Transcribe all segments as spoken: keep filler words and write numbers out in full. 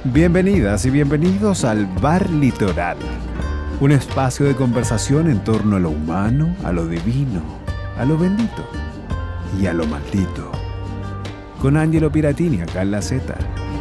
Bienvenidas y bienvenidos al Bar Litoral, un espacio de conversación en torno a lo humano, a lo divino, a lo bendito y a lo maldito. Con Angelo Piratini acá en la Z.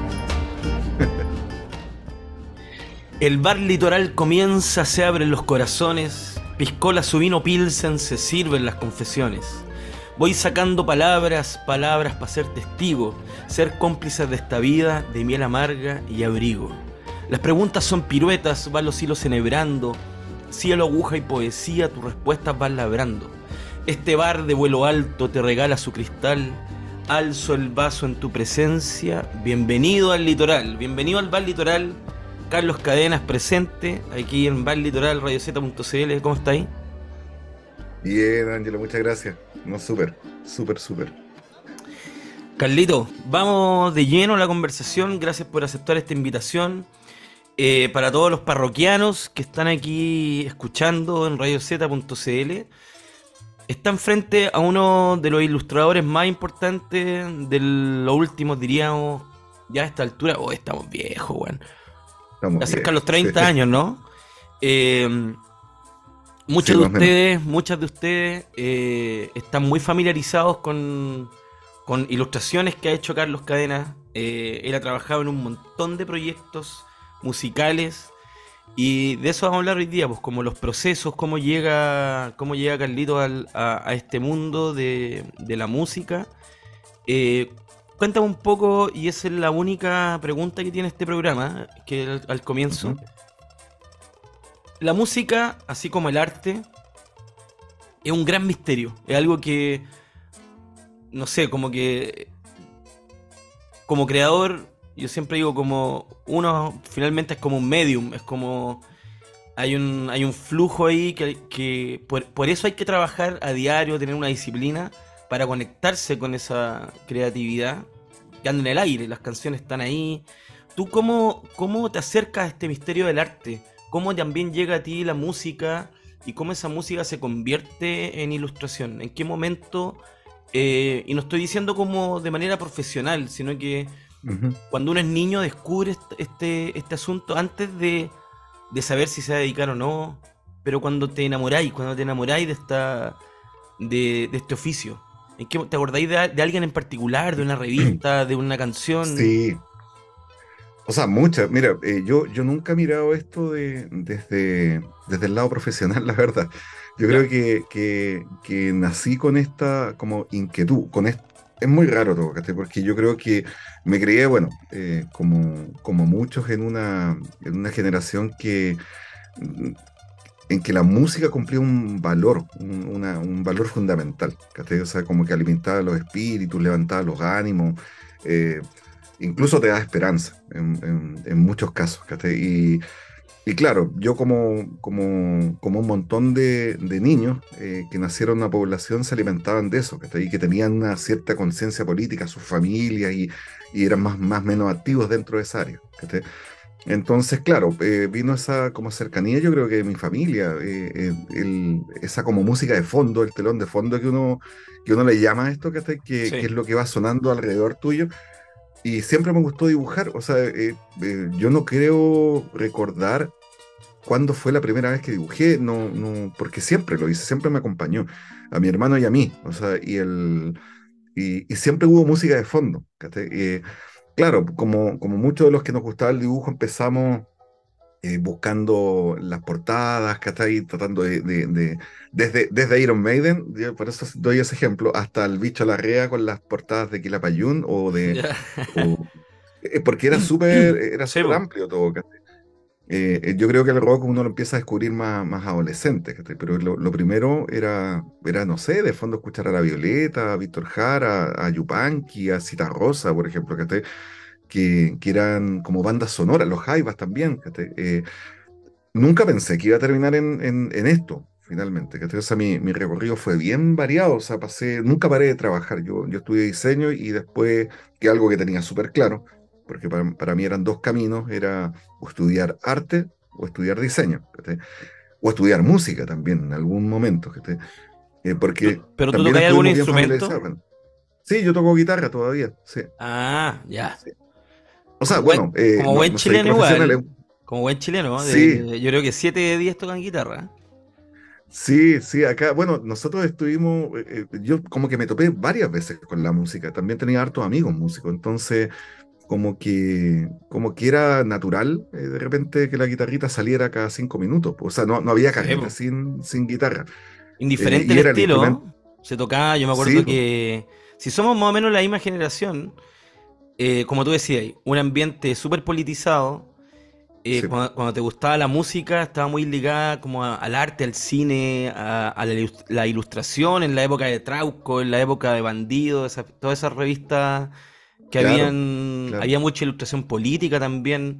El Bar Litoral comienza, se abren los corazones, piscola su vino pilsen, se sirven las confesiones. Voy sacando palabras, palabras para ser testigo, ser cómplices de esta vida de miel amarga y abrigo. Las preguntas son piruetas, van los hilos enhebrando, cielo, aguja y poesía, tus respuestas van labrando. Este bar de vuelo alto te regala su cristal, alzo el vaso en tu presencia, bienvenido al litoral, bienvenido al Bar Litoral. Carlos Cadenas presente, aquí en Bar Litoral, radio zeta punto c l, ¿cómo está ahí? Bien, Ángelo, muchas gracias. No, súper, súper, súper. Carlito, vamos de lleno a la conversación. Gracias por aceptar esta invitación. Eh, para todos los parroquianos que están aquí escuchando en radio zeta punto c l, están frente a uno de los ilustradores más importantes de los últimos, diríamos, ya a esta altura. Oh, estamos viejos, weón. Bueno. Acerca de los treinta sí. años, ¿no? Eh, Muchos sí, de ustedes, muchas de ustedes eh, están muy familiarizados con, con ilustraciones que ha hecho Carlos Cadenas. Eh, él ha trabajado en un montón de proyectos musicales y de eso vamos a hablar hoy día, pues como los procesos, cómo llega, cómo llega Carlito al, a, a este mundo de, de la música. Eh, cuéntame un poco, y esa es la única pregunta que tiene este programa, que al, al comienzo. Uh-huh. La música, así como el arte, es un gran misterio. Es algo que, no sé, como que como creador, yo siempre digo como uno finalmente es como un medium, es como hay un, hay un flujo ahí que, que por, por eso hay que trabajar a diario, tener una disciplina para conectarse con esa creatividad que anda en el aire, las canciones están ahí. ¿Tú cómo, cómo te acercas a este misterio del arte? ¿Cómo también llega a ti la música y cómo esa música se convierte en ilustración? ¿En qué momento? Eh, y no estoy diciendo como de manera profesional, sino que uh-huh. cuando uno es niño descubre este, este asunto antes de, de saber si se va a dedicar o no, pero cuando te enamoráis, cuando te enamoráis de, esta, de, de este oficio. ¿En qué, ¿Te acordáis de, de alguien en particular, de una revista, de una canción? Sí. O sea, muchas. Mira, eh, yo, yo nunca he mirado esto de, desde, desde el lado profesional, la verdad. Yo ya. creo que, que, que nací con esta como inquietud. Con est- es muy raro todo, ¿cachai? Porque yo creo que me crié, bueno, eh, como, como muchos en una, en una generación que, en que la música cumplía un valor, un, una, un valor fundamental, ¿cachai? O sea, como que alimentaba los espíritus, levantaba los ánimos, eh, incluso te da esperanza en, en, en muchos casos, ¿cachai? Y, y claro, yo como, como, como un montón de, de niños eh, que nacieron en una población se alimentaban de eso, ¿cachai? Y que tenían una cierta conciencia política, sus familias, y, y eran más o menos activos dentro de esa área, ¿cachai? Entonces, claro, eh, vino esa como cercanía, yo creo que de mi familia, eh, eh, el, esa como música de fondo, el telón de fondo que uno, que uno le llama a esto, ¿cachai? Que, sí. que es lo que va sonando alrededor tuyo. Y siempre me gustó dibujar, o sea, eh, eh, yo no creo recordar cuándo fue la primera vez que dibujé, no, no, porque siempre lo hice, siempre me acompañó, a mi hermano y a mí, o sea, y, el, y, y siempre hubo música de fondo, ¿cachai? Eh, claro, como, como muchos de los que nos gustaba el dibujo empezamos eh, buscando las portadas, ¿cachai? Tratando de, de, de desde, desde Iron Maiden, yo por eso doy ese ejemplo, hasta el Bicho Larrea con las portadas de Quilapayún o de... Yeah. o, eh, porque era súper era Sí, súper amplio todo, ¿cachai? Eh, eh, yo creo que el rock uno lo empieza a descubrir más, más adolescente, ¿cachai? Pero lo, lo primero era, era, no sé, de fondo escuchar a La Violeta, a Víctor Jara, a Yupanqui, a Citarrosa, por ejemplo, ¿cachai? Que, que eran como bandas sonoras, los Jaivas también, ¿cachai? Eh, nunca pensé que iba a terminar en, en, en esto, finalmente, ¿cachai? O sea, mi, mi recorrido fue bien variado, o sea, pasé, nunca paré de trabajar, yo, yo estudié diseño y después, que algo que tenía súper claro, porque para, para mí eran dos caminos, era o estudiar arte o estudiar diseño, ¿cachai? O estudiar música también en algún momento, ¿cachai? Eh, porque ¿Tú, ¿Pero tú también tocas algún estuvimos bien instrumento? familiarizados. Sí, yo toco guitarra todavía, sí. Ah, ya. Sí. O sea, Como buen, bueno, eh, como no, buen no soy chileno profesional. igual. eh, Como buen chileno, Sí, de, yo creo que siete de diez tocan guitarra. sí, sí, acá, bueno, nosotros estuvimos, eh, eh, yo como que me topé varias veces con la música, también tenía hartos amigos músicos, entonces como que, como que era natural eh, de repente que la guitarrita saliera cada cinco minutos, po. O sea, no, no había Sí, carrete po. sin, sin guitarra. Eh, Indiferente el y era el instrumento, estilo, se tocaba, yo me sí, acuerdo po, que si somos más o menos la misma generación, eh, como tú decías, un ambiente súper politizado, eh, sí, po, cuando, cuando te gustaba la música, estaba muy ligada como a- al arte, al cine, a, a la, ilus- la ilustración, en la época de Trauco, en la época de Bandido, esa- todas esas revistas que claro, habían, claro. había mucha ilustración política también,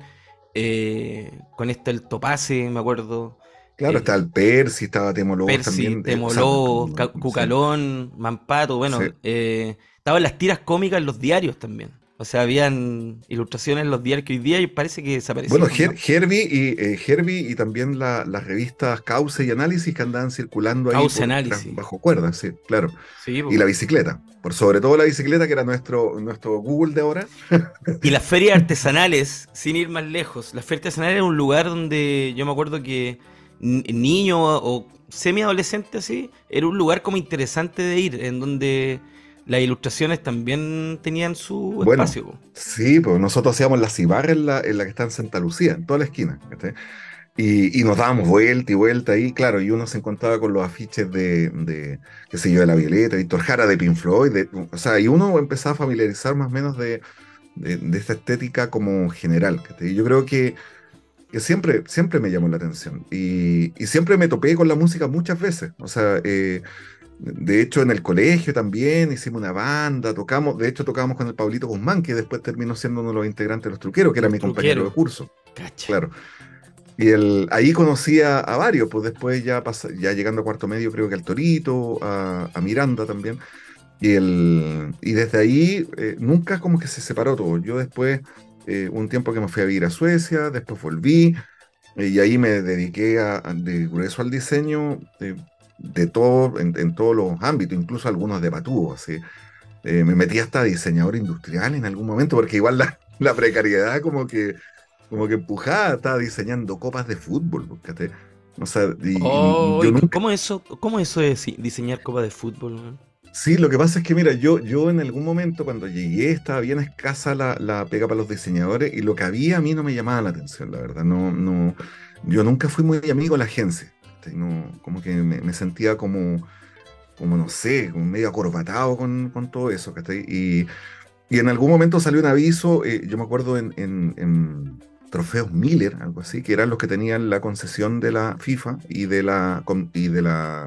eh, con este el Topace, me acuerdo, Claro, estaba eh, el Percy, estaba Temo Lobos Percy, también, eh, o sea, Temoló, no, Ca- sí, Cucalón, Mampato, sí. bueno, eh, estaban las tiras cómicas en los diarios también. O sea, habían ilustraciones en los diarios que hoy día parece que Bueno, desaparecieron, Her- ¿no? Herbie y, eh, Herbie y también la- las revistas Cauce y Análisis que andaban circulando ahí Causa por tras, análisis. bajo cuerdas, sí, claro. Sí, Y po. la bicicleta, por sobre todo la bicicleta, que era nuestro, nuestro Google de ahora. Y las ferias artesanales, sin ir más lejos, las ferias artesanales era un lugar donde yo me acuerdo que n- niño o semi-adolescente así, era un lugar como interesante de ir, en donde las ilustraciones también tenían su Bueno, espacio, po. sí, pues nosotros hacíamos la cibarra en la, en la que está en Santa Lucía, en toda la esquina. ¿Cachai? Y, y nos dábamos vuelta y vuelta ahí, claro, y uno se encontraba con los afiches de, de qué sé yo, de La Violeta, Víctor Jara, de Pink Floyd, de- o sea, y uno empezaba a familiarizar más o menos de, de, de esta estética como general. ¿Cachai? Y yo creo que, que siempre, siempre me llamó la atención y, y siempre me topé con la música muchas veces. O sea, eh, de hecho en el colegio también hicimos una banda, tocamos, de hecho tocábamos con el Pablito Guzmán, que después terminó siendo uno de los integrantes de Los Truqueros, que era Los mi compañero de truqueros. curso, Cacha. claro. Y el, ahí conocí a, a varios, pues después ya, pasa- ya llegando a cuarto medio creo que al Torito, a, a Miranda también. Y, el, y desde ahí eh, nunca como que se separó todo. Yo después, eh, un tiempo que me fui a vivir a Suecia, después volví eh, y ahí me dediqué a, a- de grueso al diseño de, de todo, en, en todos los ámbitos, incluso algunos de patúo, así. Eh, me metí hasta diseñador industrial en algún momento, porque igual la, la precariedad como que, como que empujaba, estaba diseñando copas de fútbol, fíjate. O sea, y, y Oh, yo ¿y c- nunca. cómo eso, cómo eso es di- diseñar copa de fútbol, man? Sí, lo que pasa es que, mira, yo, yo en algún momento cuando llegué estaba bien escasa la, la pega para los diseñadores y lo que había a mí no me llamaba la atención, la verdad. No, no, yo nunca fui muy amigo de la agencia. ¿Cachai? No, como que me, me sentía como, como, no sé, como medio acorbatado con, con todo eso, ¿cachai? Y, y en algún momento salió un aviso, eh, yo me acuerdo en, en- en Trofeos Miller, algo así, que eran los que tenían la concesión de la FIFA y de la, con- y de la,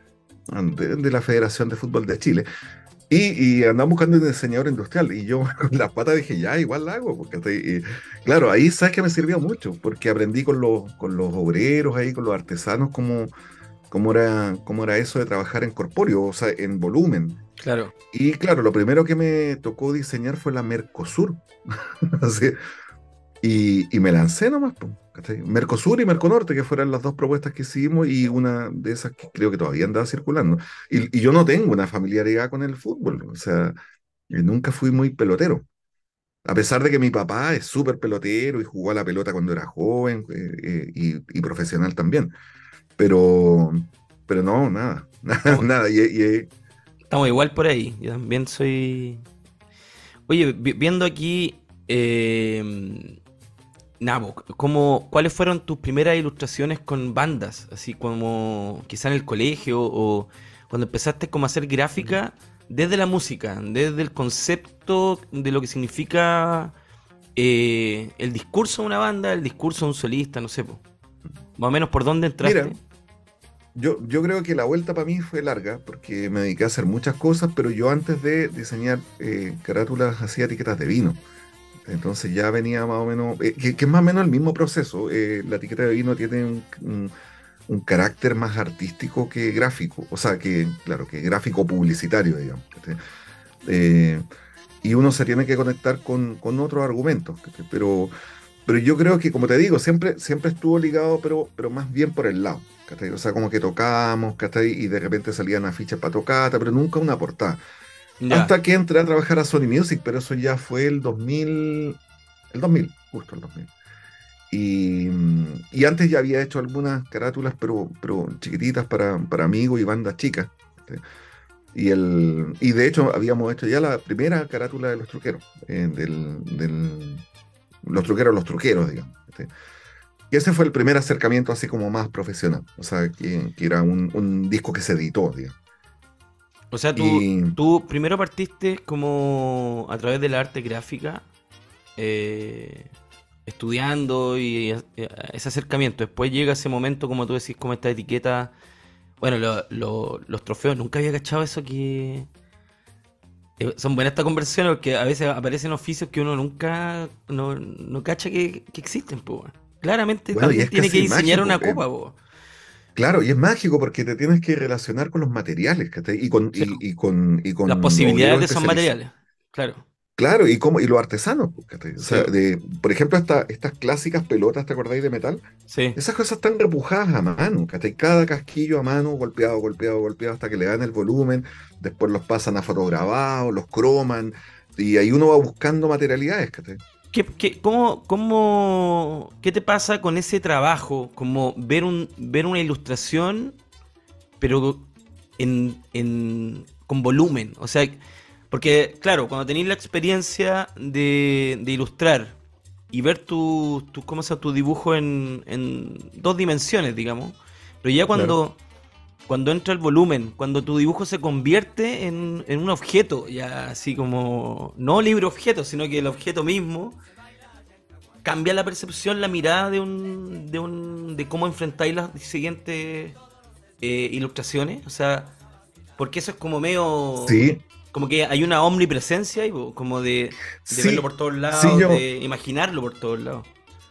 de, de la Federación de Fútbol de Chile. Y, y andaban buscando un diseñador industrial. Y yo con las patas dije, ya, igual la hago. Porque estoy- y, claro, ahí sabes que me sirvió mucho, porque aprendí con los, con los obreros ahí, con los artesanos, cómo, cómo era, cómo era eso de trabajar en corpóreo, o sea, en volumen. Claro. Y claro, lo primero que me tocó diseñar fue la Mercosur. Así, y, y me lancé nomás, po, ¿cachai? Mercosur y Merconorte, que fueron las dos propuestas que hicimos y una de esas que creo que todavía andaba circulando. Y, y yo no tengo una familiaridad con el fútbol, o sea, eh, nunca fui muy pelotero. A pesar de que mi papá es súper pelotero y jugó a la pelota cuando era joven eh, eh, y, y profesional también. Pero, pero no, nada, nada, Estamos, nada. Y, y- estamos igual por ahí. Yo también soy. Oye, vi- viendo aquí. Eh, Nabo, ¿cómo, ¿cuáles fueron tus primeras ilustraciones con bandas? Así como quizá en el colegio o cuando empezaste como a hacer gráfica desde la música, desde el concepto de lo que significa eh, el discurso de una banda, el discurso de un solista, no sé, po. Más o menos por dónde mira, entraste. Yo, yo creo que la vuelta para mí fue larga, porque me dediqué a hacer muchas cosas, pero yo antes de diseñar eh, carátulas hacía etiquetas de vino. Entonces ya venía más o menos, eh, que, que es más o menos el mismo proceso. Eh, la etiqueta de vino tiene un, un- un carácter más artístico que gráfico, o sea, que, claro, que gráfico publicitario, digamos. ¿Cachai? Eh, y uno se tiene que conectar con, con otros argumentos, ¿cachai? Pero, pero yo creo que, como te digo, siempre, siempre estuvo ligado, pero, pero más bien por el lado. ¿Cachai? O sea, como que tocábamos, ¿cachai? Y de repente salían afiches para tocata, pero nunca una portada. Ya, Hasta que entré a trabajar a Sony Music, pero eso ya fue el dos mil, el dos mil, justo el dos mil. Y, y antes ya había hecho algunas carátulas, pero, pero chiquititas para, para amigos y bandas chicas. ¿Sí? Y, el, y de hecho habíamos hecho ya la primera carátula de Los Truqueros, eh, del, del, Los Truqueros, Los Truqueros, digamos. ¿Sí? Y ese fue el primer acercamiento así como más profesional, o sea, que, que era un, un disco que se editó, digamos. O sea, tú, Y tú primero partiste como a través de la arte gráfica, eh, estudiando y eh, ese acercamiento. Después llega ese momento, como tú decís, como esta etiqueta. Bueno, lo- lo- los trofeos, nunca había cachado eso que... eh, Son buenas estas conversaciones porque a veces aparecen oficios que uno nunca no, no cacha que, que existen, po, weón. Claramente bueno, y alguien es tiene que casi diseñar mágico. una eh, copa, po. Claro, y es mágico porque te tienes que relacionar con los materiales, ¿cachai? Y con, Sí. y, y con, y Las con posibilidades obreros de esos especializados. materiales. Claro. Claro, y, como, y los artesanos, pues, ¿cachai? O Sí, sea, po. de, por ejemplo, esta, estas clásicas pelotas, ¿te acordáis de metal? Sí. Esas cosas están repujadas a mano, ¿cachai? Cada casquillo a mano, golpeado, golpeado, golpeado, hasta que le dan el volumen, después los pasan a fotograbados, los croman, y ahí uno va buscando materialidades, ¿cachai? ¿Qué, qué, cómo, cómo, ¿qué te pasa con ese trabajo? Como ver, un, ver una ilustración, pero en, en, con volumen. O sea, porque, claro, cuando tenéis la experiencia de, de ilustrar y ver tu, tu, ¿cómo se llama? Tu dibujo en, en dos dimensiones, digamos, pero ya Claro. cuando, cuando entra el volumen, cuando tu dibujo se convierte en, en un objeto, ya así como, no libro objeto, sino que el objeto mismo cambia la percepción, la mirada de un, de un, de cómo enfrentáis las siguientes eh, ilustraciones. O sea, porque eso es como medio, Sí, como que hay una omnipresencia ahí, po, como de, de verlo sí, por todos sí, lados, yo, de imaginarlo por todos lados.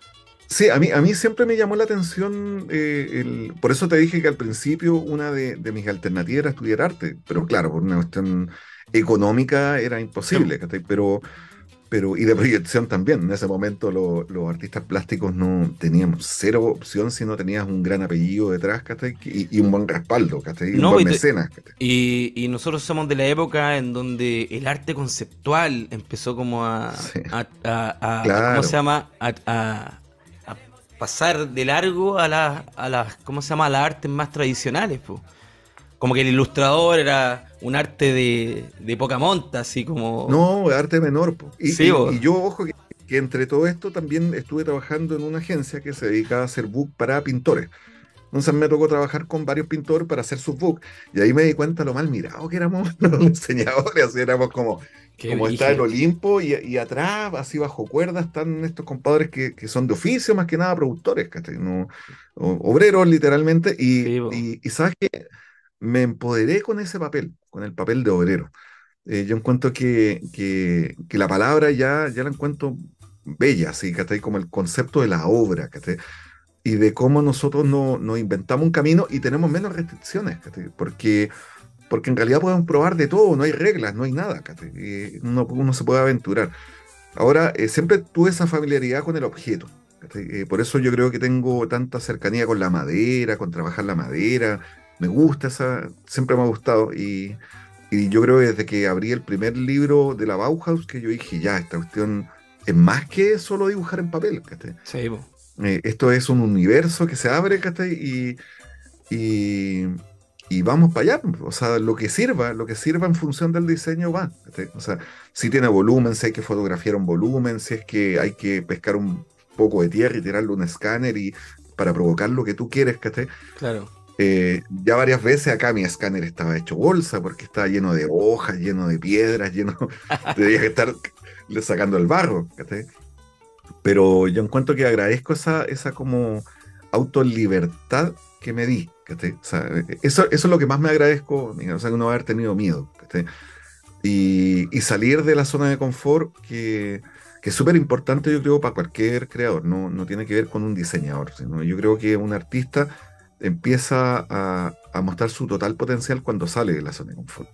sí, a mí, a mí siempre me llamó la atención, eh, el- por eso te dije que al principio una de, de mis alternativas era estudiar arte, pero claro, por una cuestión económica era Sí, po. imposible, ¿cachai? Pero, pero, y de proyección también, en ese momento lo- los artistas plásticos no teníamos cero opción si no tenías un gran apellido detrás, ¿cachai? Y, y un buen respaldo, ¿cachai? Y un No, buen pues, te- mecenas, ¿cachai? y, y nosotros somos de la época en donde el arte conceptual empezó como a, Sí, a, a- a- a- ¿cómo se claro. llama? A, a- a pasar de largo a las, a las, ¿cómo se llama? A las artes más tradicionales, po. Como que el ilustrador era un arte de, de poca monta, así como... No, arte menor, po. Y, Sí, y- po. y yo, ojo, que, que entre todo esto también estuve trabajando en una agencia que se dedicaba a hacer book para pintores. Entonces me tocó trabajar con varios pintores para hacer sus books. Y ahí me di cuenta lo mal mirado que éramos los diseñadores. Así éramos como, Qué como está el brígido. Olimpo y, y atrás, así bajo cuerda, están estos compadres que, que son de oficio, más que nada productores, ¿cachai? No, o- obreros literalmente. Y, Sí, po. y, y sabes que me empoderé con ese papel, con el papel de obrero. Eh, yo encuentro que, que, que la palabra ya, ya la encuentro bella, ¿sí? ¿Cachai? Como el concepto de la obra, ¿cachai? Y de cómo nosotros no, nos inventamos un camino y tenemos menos restricciones, ¿cachai? Porque, porque en realidad podemos probar de todo, no hay reglas, no hay nada, ¿cachai? Eh, uno, uno se puede aventurar. Ahora, eh, siempre tuve esa familiaridad con el objeto, ¿cachai? Eh, por eso yo creo que tengo tanta cercanía con la madera, con trabajar la madera. Me gusta esa, siempre me ha gustado. Y, y yo creo que desde que abrí el primer libro de la Bauhaus, que yo dije, ya, esta cuestión es más que solo dibujar en papel, ¿cachai? Sí, po. Eh, esto es un universo que se abre, ¿cachai? Y, y, y vamos para allá. O sea, lo que sirva, lo que sirva en función del diseño va, ¿cachai? O sea, si tiene volumen, si hay que fotografiar un volumen, si es que hay que pescar un poco de tierra y tirarle un escáner y para provocar lo que tú quieres, ¿cachai? Claro. Eh, ya varias veces acá mi escáner estaba hecho bolsa porque estaba lleno de hojas, lleno de piedras, lleno, tenía que estar le sacando el barro, ¿cachai? Pero yo encuentro que agradezco esa, esa como autolibertad que me di, ¿cachai? O sea, eso, eso es lo que más me agradezco, o sea, no haber tenido miedo, ¿cachai? Y, y salir de la zona de confort que, que es súper importante, yo creo, para cualquier creador, no, no tiene que ver con un diseñador, sino yo creo que un artista empieza a, a mostrar su total potencial cuando sale de la zona de confort.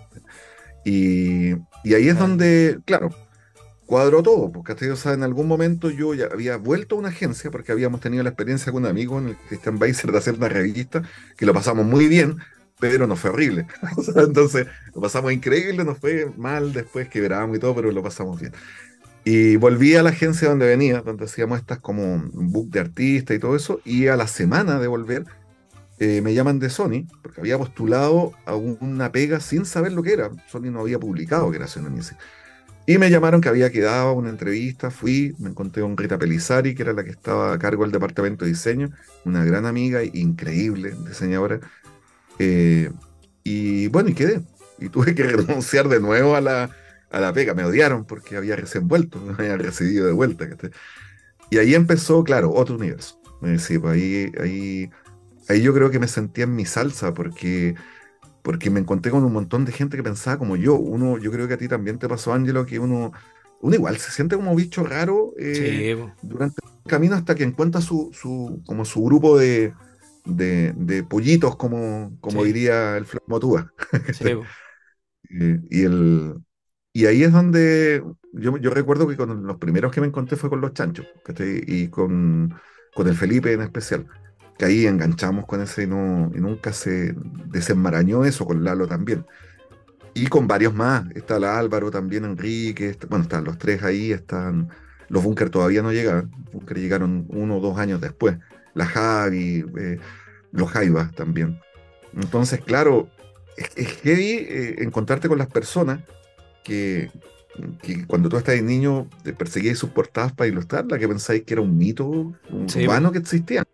Y, y ahí es Totalmente. donde, claro, cuadró todo, porque o sea, en algún momento yo ya había vuelto a una agencia porque habíamos tenido la experiencia con un amigo, en el Christian Beiser, de hacer una revista, que lo pasamos muy bien, pero nos fue horrible. O sea, entonces, lo pasamos increíble, nos fue mal después, quebramos y todo, pero lo pasamos bien. Y volví a la agencia donde venía, donde hacíamos estas como un book de artistas y todo eso, y a la semana de volver eh, me llaman de Sony, porque había postulado a una pega sin saber lo que era. Sony no había publicado que era Sony Music. Y me llamaron que había quedado una entrevista, fui, me encontré con Rita Pelizari, que era la que estaba a cargo del departamento de diseño, una gran amiga, increíble diseñadora. Eh, y bueno, y quedé. Y tuve que renunciar de nuevo a la, a la pega. Me odiaron porque había recién vuelto, me habían recibido de vuelta. ¿Cachai? Y ahí empezó, claro, otro universo. Eh, sí, pues ahí, ahí, ahí yo creo que me sentía en mi salsa porque, porque me encontré con un montón de gente que pensaba como yo. Uno, yo creo que a ti también te pasó, Ángelo, que uno, uno igual se siente como bicho raro eh, Sí, po. durante el camino hasta que encuentra su, su, como su grupo de, de, de pollitos, como, como Sí, diría el Flormotúa. sí, po. Eh, y, el, y ahí es donde yo, yo recuerdo que con los primeros que me encontré fue con los chanchos, ¿cachai? Y con, con el Felipe en especial, que ahí enganchamos con ese y, no, y nunca se desenmarañó eso, con Lalo también. Y con varios más, está la Álvaro también, Enrique, está- bueno, están los tres ahí, están los Búnker todavía no llegaron, Búnker llegaron uno o dos años después, la Javi, eh, los Jaivas también. Entonces, claro, es, es heavy eh, encontrarte con las personas que, que cuando tú estás niño te perseguíais sus portadas para ilustrarla, que pensáis que era un mito Sí, po. urbano que existía.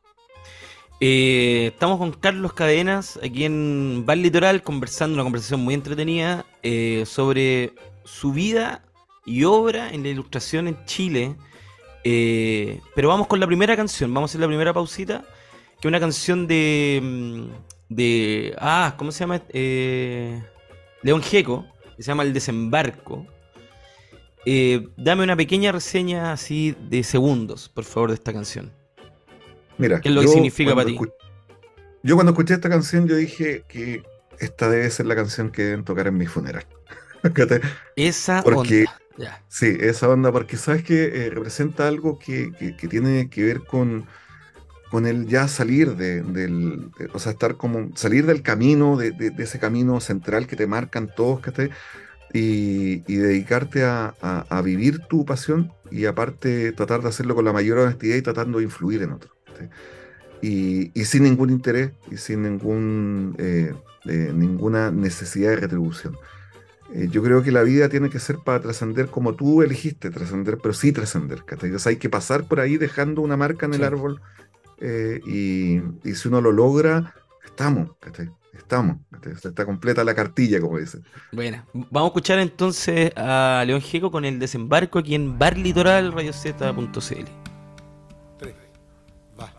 Eh, estamos con Carlos Cadenas aquí en Bar Litoral conversando, una conversación muy entretenida eh, sobre su vida y obra en la ilustración en Chile. Eh, pero vamos con la primera canción, vamos a hacer la primera pausita, que es una canción de, mm, de ah, ¿cómo se llama? Eh, León Gieco, que se llama El Desembarco. Eh, dame una pequeña reseña así de segundos, por favor, de esta canción. Mira, ¿Qué es lo que yo significa para cuando, ti? escu- yo cuando escuché esta canción, yo dije que esta debe ser la canción que deben tocar en mi funeral. ¿Cachai? Esa Porque, onda. Ya. sí, esa onda, porque sabes que eh, representa algo que, que- que tiene que ver con, con el ya salir de, del, de- o sea, estar como, salir del camino, de, de- de ese camino central que te marcan todos, ¿cachai? Y, y dedicarte a, a- a vivir tu pasión y aparte tratar de hacerlo con la mayor honestidad y tratando de influir en otros. ¿Cachai? Y, y sin ningún interés y sin ningún, eh, eh, ninguna necesidad de retribución. Eh, yo creo que la vida tiene que ser para trascender como tú elegiste trascender, pero sí trascender, ¿cachai? O sea, hay que pasar por ahí dejando una marca en el Sí. árbol eh, y, y si uno lo logra, estamos, ¿cachai? Estamos, ¿cachai? O sea, está completa la cartilla, como dicen. Bueno, vamos a escuchar entonces a León Gieco con El Desembarco aquí en Bar Litoral, radiozeta punto cl. Tres, va.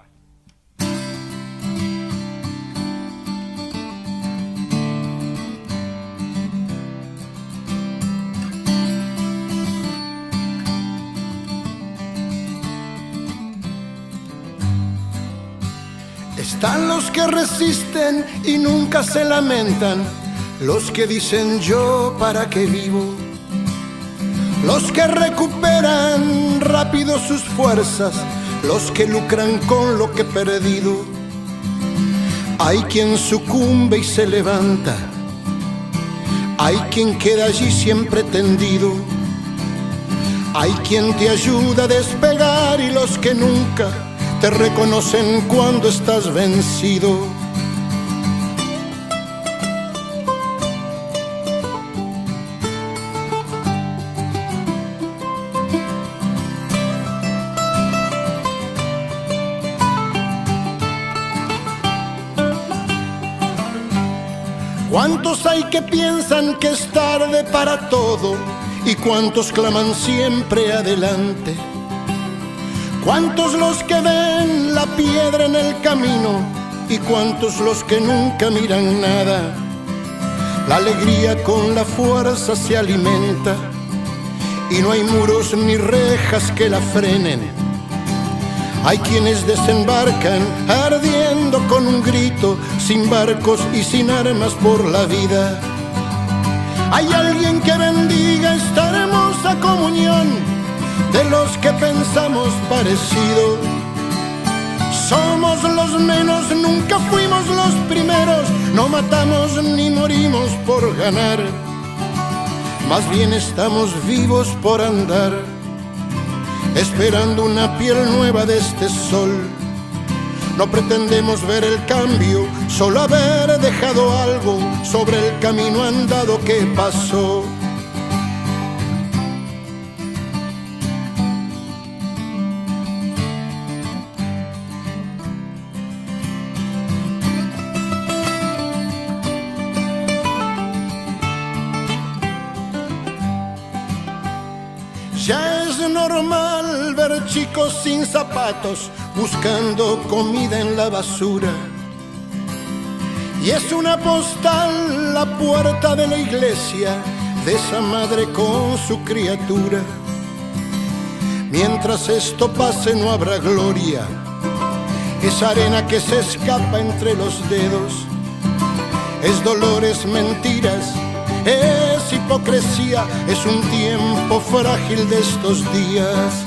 Están los que resisten y nunca se lamentan, los que dicen yo para qué vivo, los que recuperan rápido sus fuerzas, los que lucran con lo que he perdido. Hay quien sucumbe y se levanta, hay quien queda allí siempre tendido, hay quien te ayuda a despegar y los que nunca te reconocen cuando estás vencido. ¿Cuántos hay que piensan que es tarde para todo? ¿Y cuántos claman siempre adelante? ¿Cuántos los que ven la piedra en el camino? ¿Y cuántos los que nunca miran nada? La alegría con la fuerza se alimenta y no hay muros ni rejas que la frenen. Hay quienes desembarcan ardiendo con un grito, sin barcos y sin armas por la vida. Hay alguien que bendiga esta hermosa comunión de los que pensamos parecido. Somos los menos, nunca fuimos los primeros, no matamos ni morimos por ganar. más bien estamos vivos por andar, esperando una piel nueva de este sol. No pretendemos ver el cambio, solo haber dejado algo sobre el camino andado que pasó. Ya es normal ver chicos sin zapatos buscando comida en la basura. Y es una postal la puerta de la iglesia de esa madre con su criatura. Mientras esto pase no habrá gloria, es arena que se escapa entre los dedos, es dolor, es mentiras, es hipocresía, es un tiempo frágil de estos días.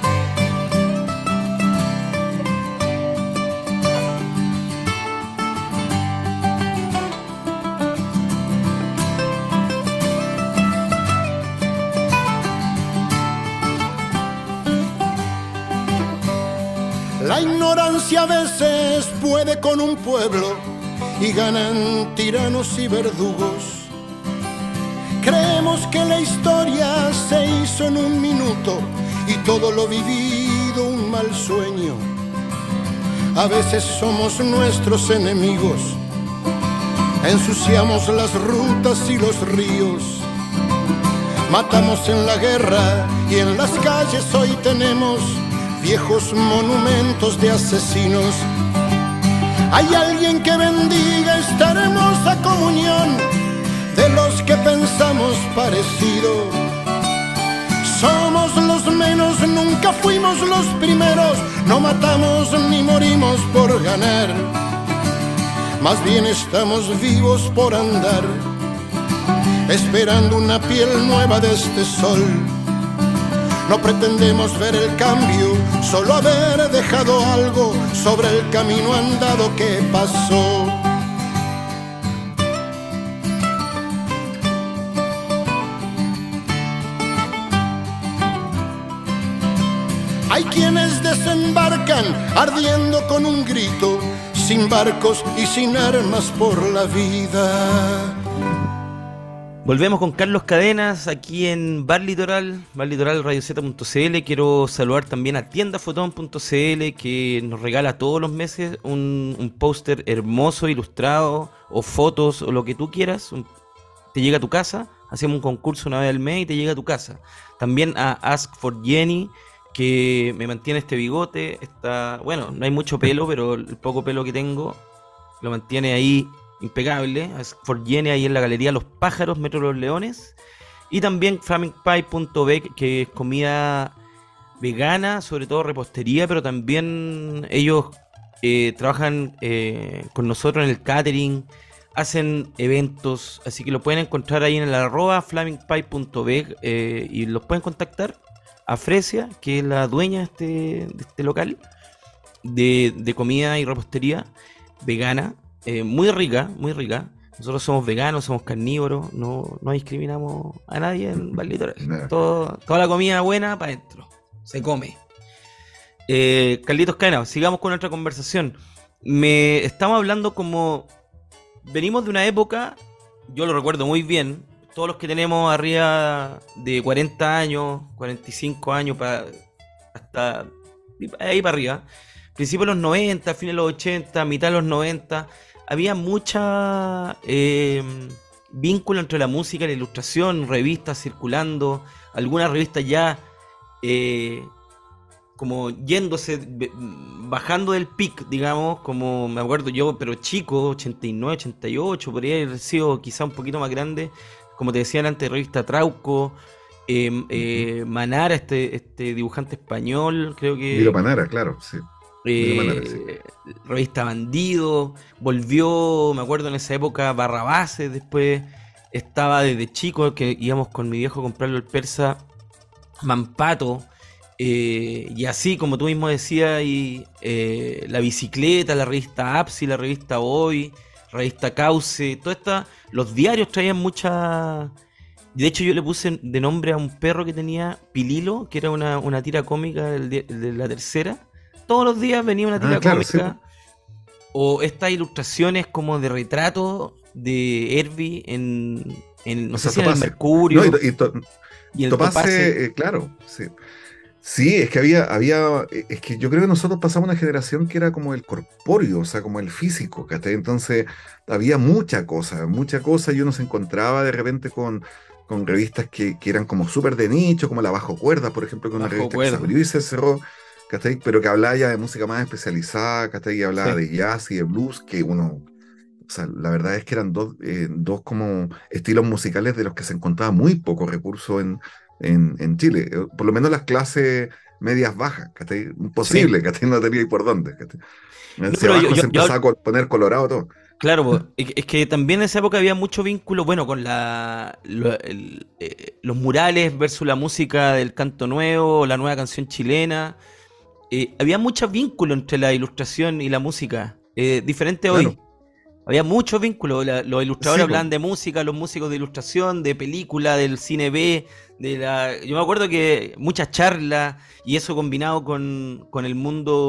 La ignorancia a veces puede con un pueblo y ganan tiranos y verdugos. Creemos que la historia se hizo en un minuto y todo lo vivido un mal sueño. A veces somos nuestros enemigos, ensuciamos las rutas y los ríos, matamos en la guerra y en las calles hoy tenemos viejos monumentos de asesinos. Hay alguien que bendiga esta hermosa comunión de los que pensamos parecido. Somos los menos, nunca fuimos los primeros, no matamos ni morimos por ganar, más bien estamos vivos por andar, esperando una piel nueva de este sol. No pretendemos ver el cambio, solo haber dejado algo sobre el camino andado que pasó. Hay quienes desembarcan ardiendo con un grito, sin barcos y sin armas por la vida. Volvemos con Carlos Cadenas aquí en Bar Litoral, bar litoral radio z punto c l. Quiero saludar también a tienda fotón punto c l, que nos regala todos los meses un, un póster hermoso, ilustrado, o fotos, o lo que tú quieras. Un, te llega a tu casa, hacemos un concurso una vez al mes y te llega a tu casa. También a Ask for Jenny, que me mantiene este bigote. Está, bueno, no hay mucho pelo, pero el poco pelo que tengo lo mantiene ahí impecable. Ask for Jenny ahí en la galería Los Pájaros, Metro Los Leones. Y también flaming pie punto b, que es comida vegana, sobre todo repostería, pero también ellos eh, trabajan eh, con nosotros en el catering, hacen eventos, así que lo pueden encontrar ahí en el arroba flaming pie punto b eh, y los pueden contactar a Fresia, que es la dueña de este, de este local de, de comida y repostería vegana, eh, muy rica, muy rica. Nosotros somos veganos, somos carnívoros, no, no discriminamos a nadie en Bar Litoral. Todo, toda la comida buena para adentro, se come. Eh, Carlitos Cadenas, sigamos con nuestra conversación. Me estamos hablando como venimos de una época, yo lo recuerdo muy bien. Todos los que tenemos arriba de cuarenta años, cuarenta y cinco años, para, hasta ahí para arriba, principios de los noventa, fines de los ochenta, mitad de los noventa, había mucha eh, vínculo entre la música y la ilustración, revistas circulando, algunas revistas ya eh, como yéndose, bajando del pic, digamos, como me acuerdo yo, pero chico, ochenta y nueve, ochenta y ocho, podría haber sido quizá un poquito más grande. Como te decían antes, revista Trauco, eh, eh, Manara, este, este dibujante español, creo que... Miro Manara, claro, sí. Eh, Manara, sí. Revista Bandido, volvió, me acuerdo en esa época, Barrabases, después estaba desde chico, que íbamos con mi viejo a comprarlo el persa, Mampato, eh, y así, como tú mismo decías, y, eh, La Bicicleta, la revista Apsi, la revista Hoy, revista Cauce, toda esta, los diarios traían mucha De hecho, yo le puse de nombre a un perro que tenía Pililo, que era una, una tira cómica del di- de la tercera. Todos los días venía una tira Ah, claro, sí, cómica. O estas ilustraciones como de retrato de Herbie en, en no o sé sea, si en el Topase. No, y, Mercurio y to- y el Topase. Topase, eh, claro, sí. Sí, es que había, había, eh, es que yo creo que nosotros pasamos una generación que era como el corpóreo, o sea, como el físico, ¿cachai? Entonces había mucha cosa, mucha cosa, y uno se encontraba de repente con, con revistas que, que eran como súper de nicho, como La Bajo Cuerda, por ejemplo, que es una Bajo revista que se cuerda. abrió y se cerró, ¿cachai? Pero que hablaba ya de música más especializada, ¿cachai? Y hablaba Sí. de jazz y de blues, que uno, o sea, la verdad es que eran dos, eh, dos como estilos musicales de los que se encontraba muy poco recurso en, en, en Chile. Eh, Por lo menos las clases medias bajas, ¿cachai? Sí. Imposible, ¿cachai? No tenía ahí por dónde, ¿cachai? No, Hacia pero yo, abajo yo, se yo empezaba a co- poner colorado todo. claro, po, es que es que también en esa época había mucho vínculo, bueno, con la, lo- el, eh, los murales versus la música del canto nuevo, la nueva canción chilena. Eh, había mucho vínculo entre la ilustración y la música, eh, diferente hoy. Claro. Había muchos vínculos. La- los ilustradores Sí, pues. hablaban de música, los músicos de ilustración, de película, del cine B, de la. Yo me acuerdo que muchas charlas y eso combinado con, con el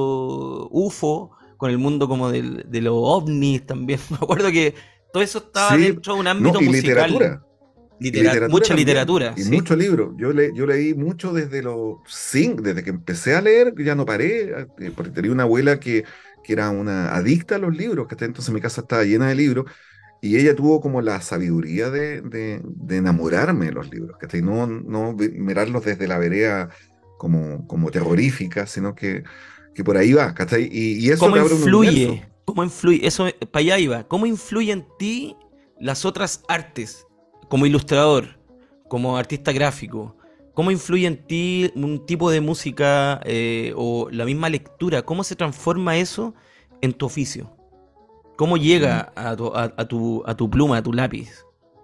mundo U F O, con el mundo como del- de los ovnis también. Me acuerdo que todo eso estaba Sí, dentro de un no, ámbito y musical, literatura. Y litera- literatura mucha también, literatura, y sí. mucho libro. Yo, le, yo leí mucho desde los cinco, desde que empecé a leer, ya no paré, eh, porque tenía una abuela que, que era una adicta a los libros, que entonces mi casa estaba llena de libros, y ella tuvo como la sabiduría de, de, de enamorarme de los libros, que no, no vi- mirarlos desde la vereda como, como terrorífica, sino que, que por ahí va, ¿cachai? Y, y eso ¿Cómo te abre un universo. influye? ¿Cómo influye? Eso, para allá iba. ¿Cómo influye en ti las otras artes? Como ilustrador, como artista gráfico. ¿Cómo influye en ti un tipo de música eh, o la misma lectura? ¿Cómo se transforma eso en tu oficio? ¿Cómo Mm. llega a tu, a, a tu, a tu pluma, a tu lápiz?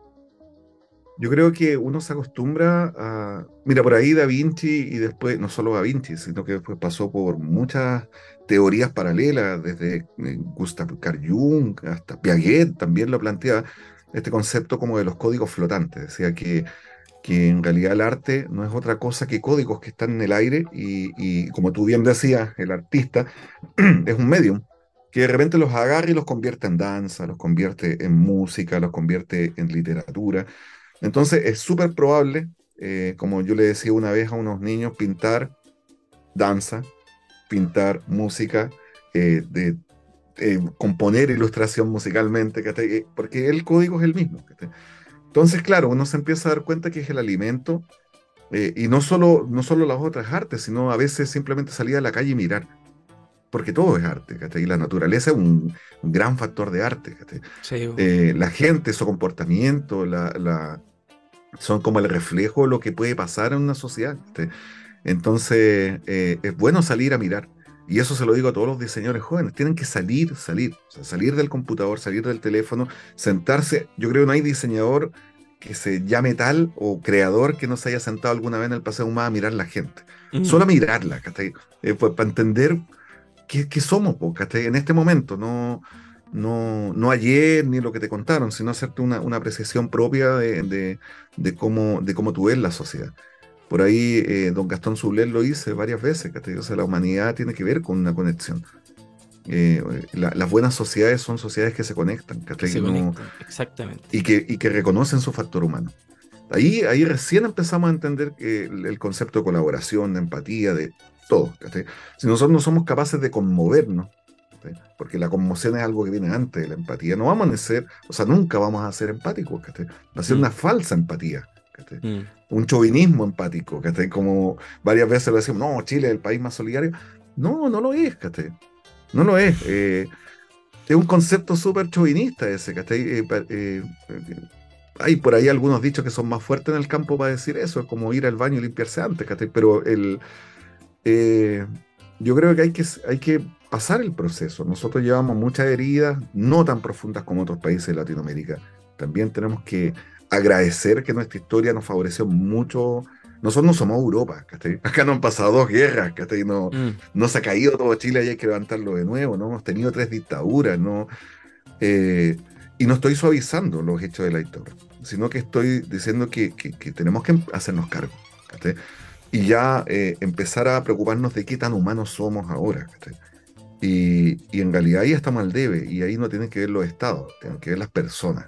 Yo creo que uno se acostumbra a... Mira, por ahí Da Vinci y después, no solo Da Vinci, sino que después pasó por muchas teorías paralelas, desde eh, Gustav Carl Jung hasta Piaget también lo planteaba, este concepto como de los códigos flotantes. Decía que, que en realidad el arte no es otra cosa que códigos que están en el aire y, y como tú bien decías, el artista es un medium que de repente los agarra y los convierte en danza, los convierte en música, los convierte en literatura. Entonces es súper probable, eh, como yo le decía una vez a unos niños, pintar danza, pintar música, eh, de, eh, componer ilustración musicalmente, ¿cachai? Eh, porque el código es el mismo, ¿cachai? Entonces, claro, uno se empieza a dar cuenta que es el alimento, eh, y no solo, no solo las otras artes, sino a veces simplemente salir a la calle y mirar, porque todo es arte, ¿cachai? Y la naturaleza es un, un gran factor de arte, ¿cachai? Sí, bo. Eh, la gente, su comportamiento, la, la, son como el reflejo de lo que puede pasar en una sociedad. ¿Viste? Entonces, eh, es bueno salir a mirar. Y eso se lo digo a todos los diseñadores jóvenes. Tienen que salir, salir. O sea, salir del computador, salir del teléfono, sentarse. Yo creo que no hay diseñador que se llame tal o creador que no se haya sentado alguna vez en el Paseo Humada a mirar la gente. Mm. Solo a mirarla, ¿cachai? Eh, pues, para entender qué, qué somos, po, ¿cachai? En este momento, no, no, no ayer ni lo que te contaron, sino hacerte una, una apreciación propia de, de, de cómo, de cómo tú ves la sociedad. Por ahí, eh, don Gastón Soulet lo dice varias veces, ¿cachai? O sea, la humanidad tiene que ver con una conexión. Eh, la- las buenas sociedades son sociedades que se conectan, Que ¿cachai? se No, conectan, exactamente. y, que, y que reconocen su factor humano. Ahí, ahí recién empezamos a entender que el, el concepto de colaboración, de empatía, de todo, ¿cachai? Si nosotros no somos capaces de conmovernos, ¿cachai? Porque la conmoción es algo que viene antes de la empatía, no vamos a ser, o sea, nunca vamos a ser empáticos, ¿cachai? Va a ser Mm, una falsa empatía, ¿cachai? mm. Un chauvinismo empático, ¿cachai? Como varias veces lo decimos, no, Chile es el país más solidario. No, no lo es, ¿cachai? No lo es. Eh, es un concepto súper chauvinista ese, ¿cachai? Eh, pa- eh, eh, hay por ahí algunos dichos que son más fuertes en el campo para decir eso, es como ir al baño y limpiarse antes, ¿cachai? Pero el, eh, yo creo que hay que, hay que pasar el proceso. Nosotros llevamos muchas heridas, no tan profundas como otros países de Latinoamérica. También tenemos que agradecer que nuestra historia nos favoreció mucho. Nosotros no somos Europa, ¿cachai? Acá no han pasado dos guerras, ¿cachai? No, Mm. no se ha caído todo Chile y hay que levantarlo de nuevo, ¿no? Hemos tenido tres dictaduras, ¿no? Eh, Y no estoy suavizando los hechos de la dictadura, sino que estoy diciendo que, que, que tenemos que hacernos cargo, ¿cachai? Y ya eh, empezar a preocuparnos de qué tan humanos somos ahora, ¿cachai? Y, y en realidad ahí estamos al debe, y ahí no tienen que ver los estados, tienen que ver las personas.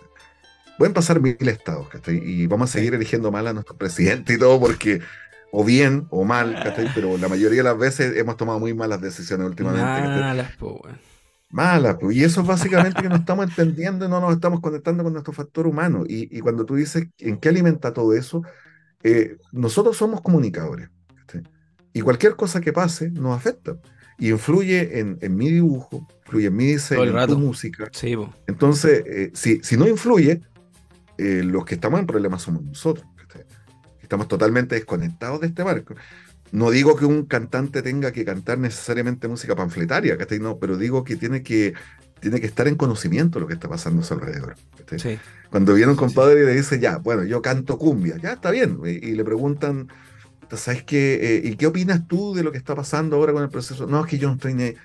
Pueden pasar mil estados, ¿cachai? Y vamos a seguir Sí. eligiendo mal a nuestro presidente y todo, porque o bien o mal, ¿cachai? Pero la mayoría de las veces hemos tomado muy malas decisiones últimamente, ¿cachai? Malas, po, weón. Malas, pues. Y eso es básicamente que no estamos entendiendo y no nos estamos conectando con nuestro factor humano. Y, y cuando tú dices en qué alimenta todo eso, eh, nosotros somos comunicadores, ¿cachai? Y cualquier cosa que pase nos afecta. Y influye en, en mi dibujo, influye en mi Todo diseño, el en tu rato. música. Sí, po. Entonces, eh, si, si no influye, eh, los que estamos en problemas somos nosotros, ¿cachai? Estamos totalmente desconectados de este marco. No digo que un cantante tenga que cantar necesariamente música panfletaria, ¿cachai? No, pero digo que tiene que, tiene que estar en conocimiento de lo que está pasando a su alrededor, ¿cachai? Sí. Cuando viene un Sí, sí. compadre y le dice, ya, bueno, yo canto cumbia, ya está bien, y, y le preguntan, ¿sabes qué? Eh, ¿y qué opinas tú de lo que está pasando ahora con el proceso? No, es que yo no estoy ni ahí.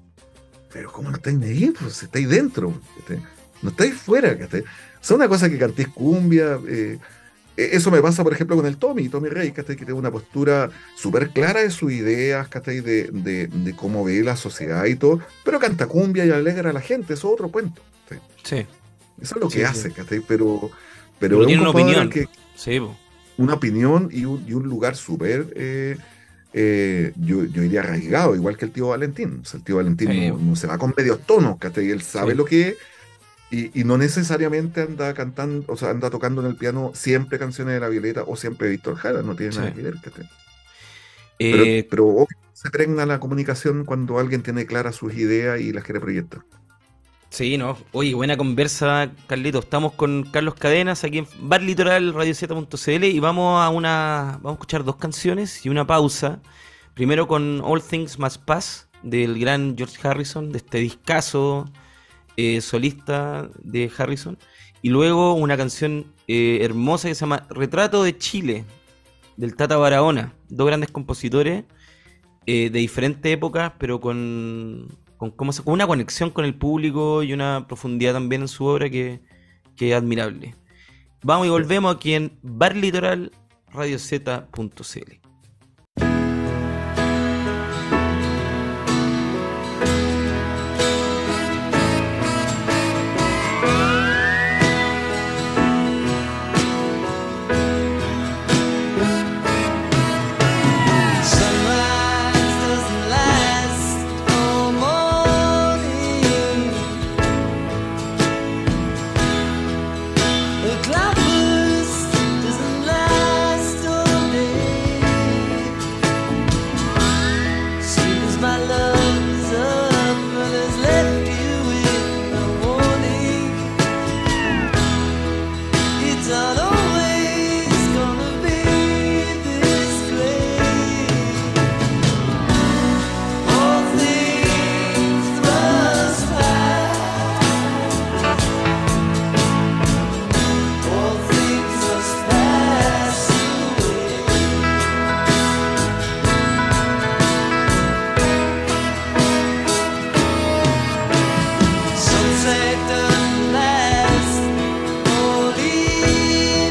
Pero ¿cómo no estáis ni ahí? Pues estáis dentro, ¿cachai? No estáis fuera, ¿cachai? O sea, una cosa que cantéis cumbia, eh, eh, eso me pasa, por ejemplo, con el Tommy, Tommy Rey, ¿cachai? Que tiene una postura súper clara de sus ideas, ¿cachai? De, de, de cómo ve la sociedad y todo, pero canta cumbia y alegra a la gente, eso es otro cuento, ¿cachai? Sí. Eso es lo Sí, que sí. hace, ¿cachai? Pero, pero Pero es un tiene una compadre opinión. que Sí, po. una opinión y un, y un lugar súper, eh, eh, yo, yo diría arraigado, igual que el tío Valentín. O sea, el tío Valentín Sí. no, no se va con medios tonos, ¿cachai? Él sabe Sí. lo que es y, y no necesariamente anda cantando, o sea, anda tocando en el piano siempre canciones de La Violeta o siempre Víctor Jara, no tiene nada Sí. que ver, ¿cachai? Pero, Eh, pero obvio, se pregna la comunicación cuando alguien tiene claras sus ideas y las quiere proyectar. sí, no. Oye, buena conversa, Carlito. Estamos con Carlos Cadenas aquí en Bar Litoral, radio z punto c l y vamos a una vamos a escuchar dos canciones y una pausa. Primero con All Things Must Pass del gran George Harrison, de este discazo eh, solista de Harrison, y luego una canción eh, hermosa que se llama Retrato de Chile del Tata Barahona, dos grandes compositores eh, de diferentes épocas, pero con, con, ¿cómo se- con una conexión con el público y una profundidad también en su obra que, que es admirable. Vamos y volvemos aquí en Bar Litoral, radio z punto c l. Sunrise doesn't last all morning. The cloudburst doesn't last all day. Soon as my love is up and has left you with no warning, it's not always gonna be this great. All things must pass. All things must pass away. Sunset doesn't last all evening.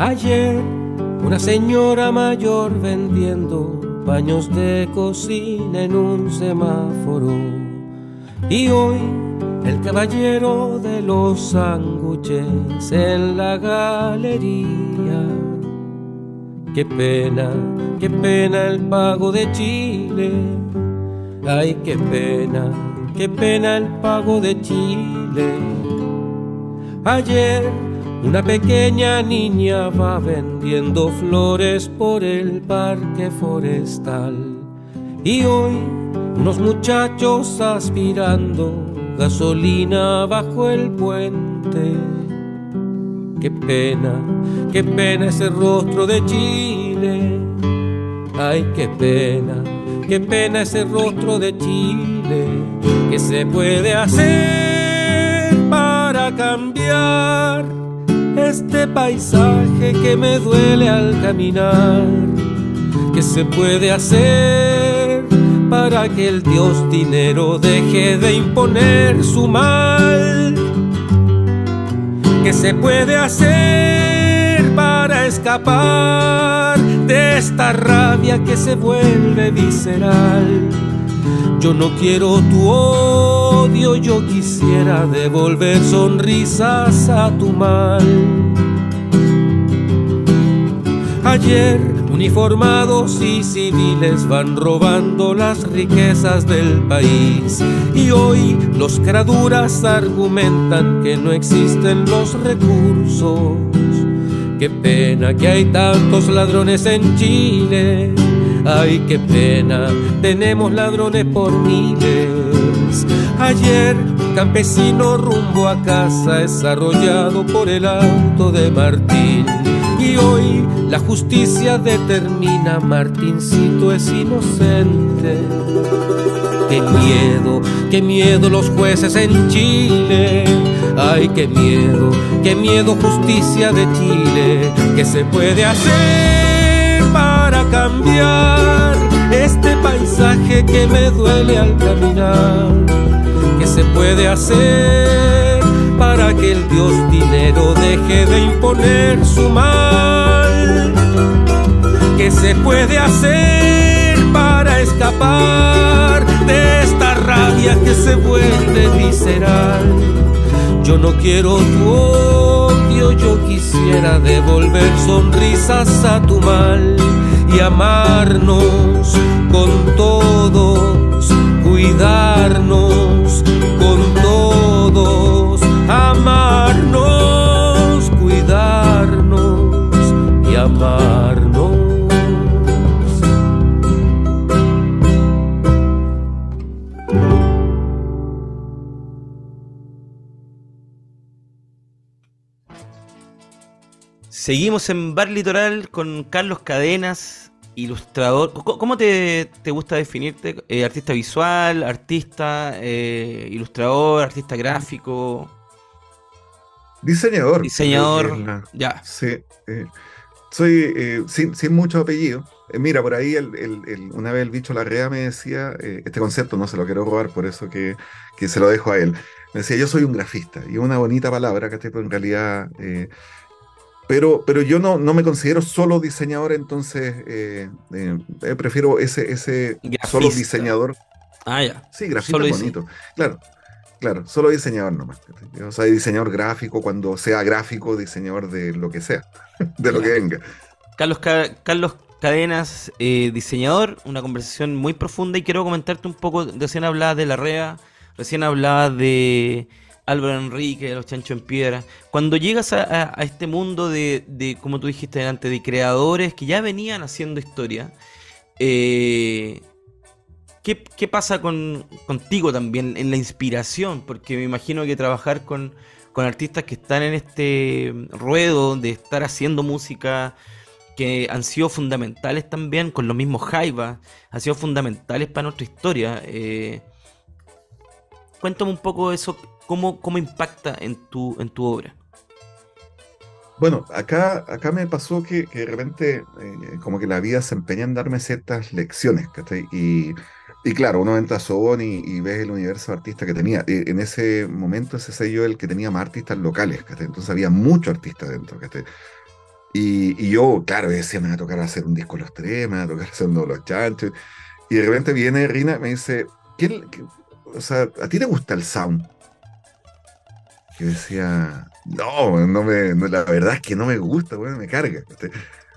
Ayer una señora mayor vendiendo paños de cocina en un semáforo, y hoy el caballero de los sándwiches en la galería. Qué pena, qué pena el pago de Chile. Ay, qué pena, qué pena el pago de Chile. Ayer una pequeña niña va vendiendo flores por el parque forestal, y hoy unos muchachos aspirando gasolina bajo el puente. Qué pena, qué pena ese rostro de Chile. Ay, qué pena, qué pena ese rostro de Chile. ¿Qué se puede hacer para cambiar este paisaje que me duele al caminar? ¿Qué se puede hacer para que el dios dinero deje de imponer su mal? ¿Qué se puede hacer para escapar de esta rabia que se vuelve visceral? Yo no quiero tu odio, yo quisiera devolver sonrisas a tu mal. Ayer uniformados y civiles van robando las riquezas del país, y hoy los caraduras argumentan que no existen los recursos. Qué pena que hay tantos ladrones en Chile. Ay, qué pena, tenemos ladrones por miles. Ayer un campesino rumbo a casa es arrollado por el auto de Martín, y hoy la justicia determina Martincito es inocente. Qué miedo, qué miedo los jueces en Chile. Ay, qué miedo, qué miedo justicia de Chile. ¿Qué se puede hacer para cambiar este paisaje que me duele al caminar? ¿Qué se puede hacer para que el dios dinero deje de imponer su mal? ¿Qué se puede hacer para escapar de esta rabia que se vuelve visceral? Yo no quiero tu odio, yo quisiera devolver sonrisas a tu mal y amarnos con todos, cuidarnos con todos, amarnos, cuidarnos y amarnos. Seguimos en Bar Litoral con Carlos Cadenas, ilustrador. ¿Cómo te, te gusta definirte? Eh, ¿Artista visual, artista, eh, ilustrador, artista gráfico? Diseñador. Diseñador, La, ya. Sí, eh, soy eh, sin, sin mucho apellido. Eh, mira, por ahí el, el, el, una vez el bicho Larrea me decía, eh, este concepto no se lo quiero robar, por eso que, que se lo dejo a él. Me decía, yo soy un grafista, y una bonita palabra, ¿cachai? Pero en realidad... Eh, Pero, pero yo no, no me considero solo diseñador, entonces eh, eh, eh, prefiero ese, ese solo diseñador. Ah, ya. Sí, grafista es bonito. Claro, claro, solo diseñador nomás. Yo soy diseñador gráfico cuando sea gráfico, diseñador de lo que sea, de lo que venga. Carlos, Ca Carlos Cadenas, eh, diseñador, una conversación muy profunda, y quiero comentarte un poco. Recién hablabas de Larrea, recién hablabas de Álvaro Enrique, de los Chancho en Piedra. Cuando llegas a, a, a este mundo de, de, como tú dijiste delante, de creadores que ya venían haciendo historia, eh, ¿qué, qué pasa con, contigo también en la inspiración? Porque me imagino que trabajar con, con artistas que están en este ruedo de estar haciendo música, que han sido fundamentales también, con los mismos Jaivas, han sido fundamentales para nuestra historia. Eh, cuéntame un poco de eso. ¿Cómo, cómo impacta en tu, en tu obra? Bueno, acá, acá me pasó que, que de repente eh, como que la vida se empeña en darme ciertas lecciones, ¿cachai? Y, y claro, uno entra a Sobón y, y ves el universo de artistas que tenía. Y en ese momento ese sello el que tenía más artistas locales, ¿cachai? Entonces había muchos artistas dentro, ¿cachai? Y, y yo, claro, decía, me va a tocar hacer un disco Los Tres, me va a tocar hacer uno de Los Chanchos. Y de repente viene Rina y me dice, ¿qué, qué- o sea, ¿a ti te gusta el sound? Yo decía, no, no me, no, la verdad es que no me gusta, güey, me carga. ¿Viste?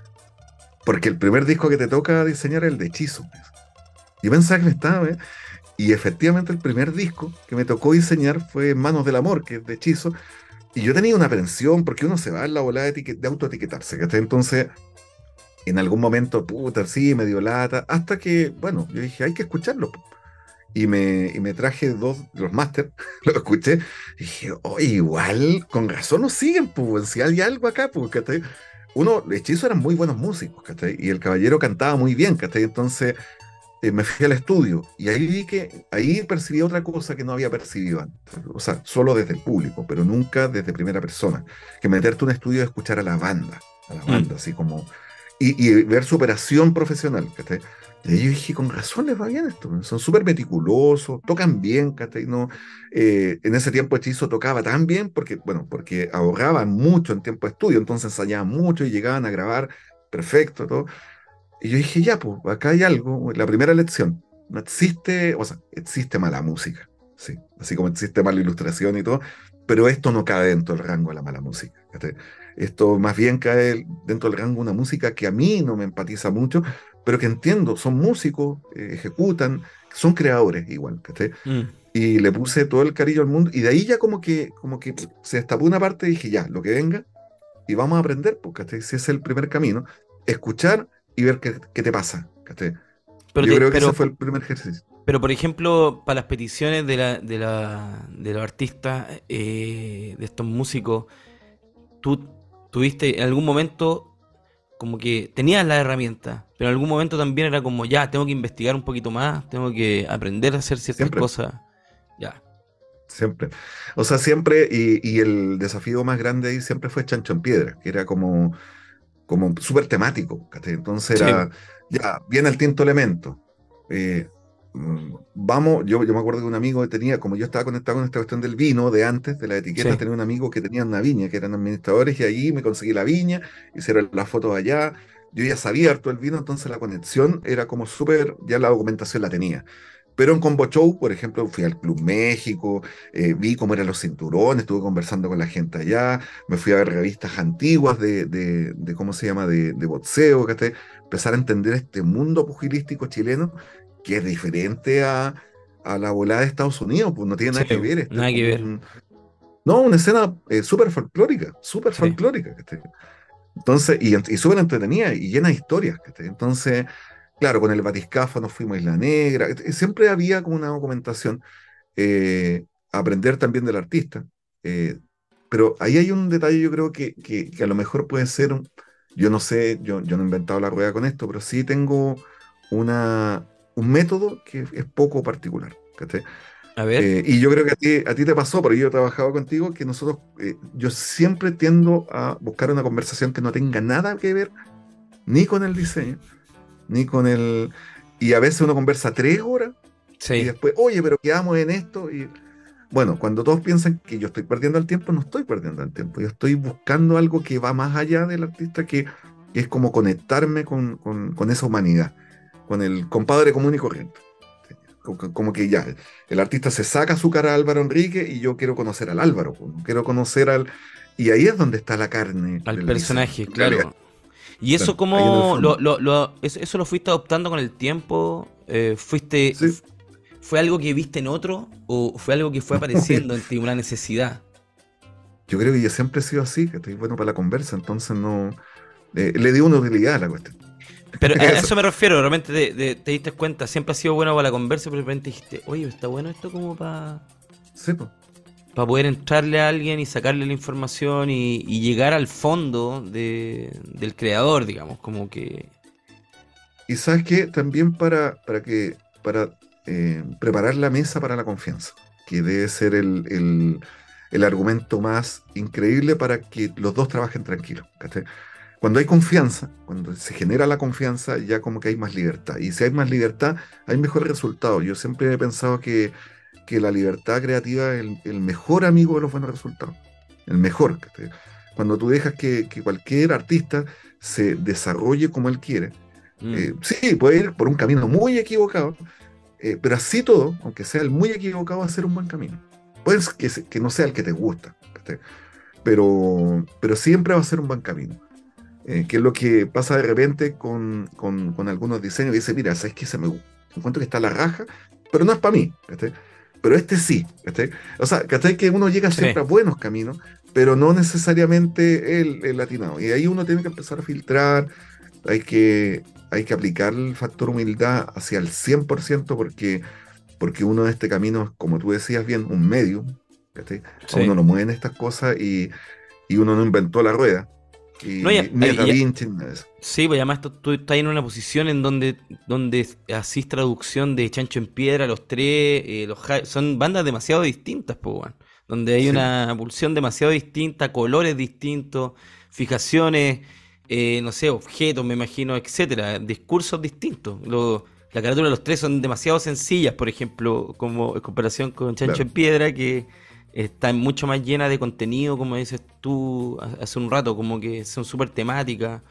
Porque el primer disco que te toca diseñar es el de Hechizo. Pues. Yo pensaba que me estaba, ¿eh? Y efectivamente el primer disco que me tocó diseñar fue Manos del Amor, que es de Hechizo. Y yo tenía una aprensión, porque uno se va en la volada de, etiquet- de autoetiquetarse, ¿cachai? Entonces, en algún momento, puta, sí, me dio lata, hasta que, bueno, yo dije, hay que escucharlo. Po. Y me, y me traje dos de los máster, lo escuché, y dije, oye, igual, con razón nos siguen, pues, si hay algo acá, pues, ¿cachai? Uno, Hechizo eran muy buenos músicos, ¿cachai? Y el caballero cantaba muy bien, ¿cachai? Entonces, eh, me fui al estudio, y ahí vi que, ahí percibí otra cosa que no había percibido antes, o sea, solo desde el público, pero nunca desde primera persona, que meterte a un estudio y escuchar a la banda, a la Mm. banda, así como y, y ver su operación profesional, ¿cachai? Y ahí yo dije, con razón les va bien esto, son súper meticulosos, tocan bien, ¿cachai? No, eh, en ese tiempo Hechizo tocaba tan bien porque, bueno, porque ahorraban mucho en tiempo de estudio, entonces ensayaban mucho y llegaban a grabar perfecto, todo. Y yo dije, ya, pues, acá hay algo, la primera lección, no existe, o sea, existe mala música, sí, así como existe mala ilustración y todo, pero esto no cae dentro del rango de la mala música, ¿cachai? Esto más bien cae dentro del rango de una música que a mí no me empatiza mucho, pero que entiendo, son músicos, eh, ejecutan, son creadores igual, ¿cachai? Mm. Y le puse todo el cariño al mundo, y de ahí ya como que, como que se destapó una parte y dije, ya, lo que venga, y vamos a aprender, pues, ¿cachai? Si ese es el primer camino, escuchar y ver qué, qué te pasa, ¿cachai? Pero, Yo te- creo que ese pero, fue el primer ejercicio. pero por ejemplo, para las peticiones de, la, de, la, de los artistas, eh, de estos músicos, tú tuviste en algún momento como que tenías la herramienta, pero en algún momento también era como, ya, tengo que investigar un poquito más, tengo que aprender a hacer ciertas Siempre, cosas. Ya. siempre. O sea, siempre, y, y el desafío más grande ahí siempre fue Chancho en Piedra, que era como, como súper temático, ¿cachai? Entonces Sí, era, ya, viene el quinto elemento. eh, mm, Vamos, yo, yo me acuerdo que un amigo que tenía, como yo estaba conectado con esta cuestión del vino de antes, de las etiquetas, sí. tenía un amigo que tenía una viña, que eran administradores, y ahí me conseguí la viña, hicieron las fotos allá, yo ya sabía harto el vino, entonces la conexión era como súper, ya la documentación la tenía. Pero en Combo Show, por ejemplo, fui al Club México, eh, vi cómo eran los cinturones, estuve conversando con la gente allá, me fui a ver revistas antiguas de, de, de ¿cómo se llama?, de, de boxeo, ¿cachai? Empezar a entender este mundo pugilístico chileno que es diferente a, a la volada de Estados Unidos, pues no tiene Sí, nada que ver, esto es nada que como ver. un... No, una escena eh, súper folclórica, súper Sí. folclórica, ¿cachai? Entonces, y, y súper entretenida y llena de historias, ¿cachai? Entonces, claro, con el batiscafo nos fuimos a Isla Negra, et- siempre había como una documentación, eh, aprender también del artista, eh, pero ahí hay un detalle yo creo que, que, que a lo mejor puede ser, un- yo no sé, yo, yo no he inventado la rueda con esto, pero sí tengo una, un método que es poco particular, ¿cachai? A ver. Eh, y yo creo que a ti, a ti te pasó, pero yo he trabajado contigo, que nosotros, eh, yo siempre tiendo a buscar una conversación que no tenga nada que ver ni con el diseño, ni con el... Y a veces uno conversa tres horas y Sí. después, oye, pero quedamos en esto. Y bueno, cuando todos piensan que yo estoy perdiendo el tiempo, no estoy perdiendo el tiempo. Yo estoy buscando algo que va más allá del artista, que, que es como conectarme con, con, con esa humanidad, con el compadre común y corriente. Como, como que ya, el artista se saca su cara a Álvaro Enrique y yo quiero conocer al Álvaro, pues, quiero conocer al... Y ahí es donde está la carne Al del diseño, personaje, en realidad. claro. ¿Y eso Claro, ahí en el cómo lo, fondo. lo, lo- eso, eso lo fuiste adoptando con el tiempo? Eh, ¿fuiste, Sí, f- fue algo que viste en otro o fue algo que fue apareciendo en ti, una necesidad? yo creo que yo siempre he sido así, que estoy bueno para la conversa, entonces no... eh, le di una utilidad a la cuestión. Pero a a Eso. eso me refiero, realmente te, te- te diste cuenta, siempre ha sido bueno para la conversa, pero de repente dijiste, oye, está bueno esto como para Sí, pues. poder entrarle a alguien y sacarle la información y, y llegar al fondo de, del creador, digamos, como que... Y sabes qué, también para, para que para eh, preparar la mesa para la confianza, que debe ser el, el, el argumento más increíble para que los dos trabajen tranquilos. ¿Cachai? Cuando hay confianza, cuando se genera la confianza, ya como que hay más libertad. Y si hay más libertad, hay mejor resultado. Yo siempre he pensado que, que la libertad creativa es el, el mejor amigo de los buenos resultados. El mejor. ¿Cachai? Cuando tú dejas que, que cualquier artista se desarrolle como él quiere, Mm. eh, sí, puede ir por un camino muy equivocado, eh, pero así todo, aunque sea el muy equivocado, va a ser un buen camino. Puede ser que, se- que no sea el que te gusta, ¿cachai? pero, pero siempre va a ser un buen camino. Eh, que es lo que pasa de repente con, con, con algunos diseños, que dice, mira, ¿sabes qué? Se me encuentro que está la raja, pero no es para mí, ¿cachai? Pero este sí, ¿cachai? O sea, ¿cachai? Que uno llega Sí. siempre a buenos caminos, pero no necesariamente el, el latinado. Y ahí uno tiene que empezar a filtrar, hay que, hay que aplicar el factor humildad hacia el cien por ciento porque, porque uno de este camino es, como tú decías bien, un medio, ¿cachai? Sí. A uno lo mueven estas cosas y, y uno no inventó la rueda. Y, No, y- ni es Da y- Vinci, ni nada de eso. Sí, pues además tú, tú estás en una posición en donde, donde hacís traducción de Chancho en Piedra, los tres, eh, los Ja- son bandas demasiado distintas, pues, weón. Donde hay Sí. una pulsión demasiado distinta, colores distintos, fijaciones, eh, no sé, objetos, me imagino, etcétera, discursos distintos. Lo- la carátula de los tres son demasiado sencillas, por ejemplo, como en comparación con Chancho Claro. en Piedra, que está mucho más llena de contenido, como dices tú ha- hace un rato, como que son súper temáticas.